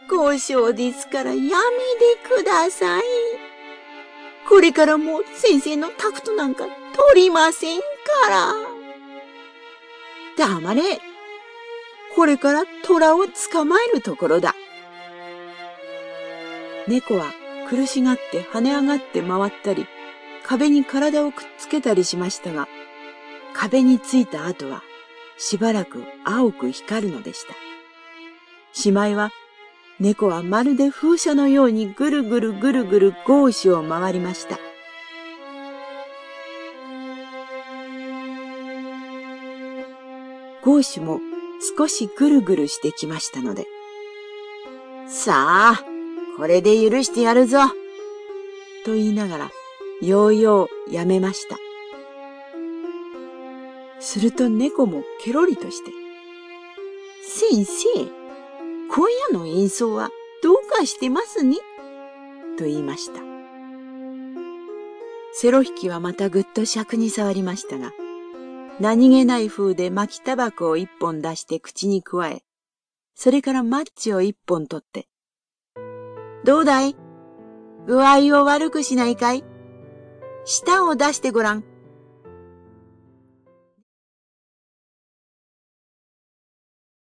交渉ですからやめてください。これからもう先生のタクトなんか取りませんから。黙れ。これから虎を捕まえるところだ。猫は苦しがって跳ね上がって回ったり、壁に体をくっつけたりしましたが、壁についた後はしばらく青く光るのでした。しまいは猫はまるで風車のようにぐるぐるぐるぐるゴーシュを回りました。ゴーシュも少しぐるぐるしてきましたので、さあ、これで許してやるぞと言いながら、ようようやめました。すると猫もケロリとして、先生、今夜の演奏はどうかしてますねと言いました。セロ引きはまたぐっと尺に触りましたが、何気ない風で巻きタバコを一本出して口にくわえ、それからマッチを一本取って、どうだい？具合を悪くしないかい？舌を出してごらん。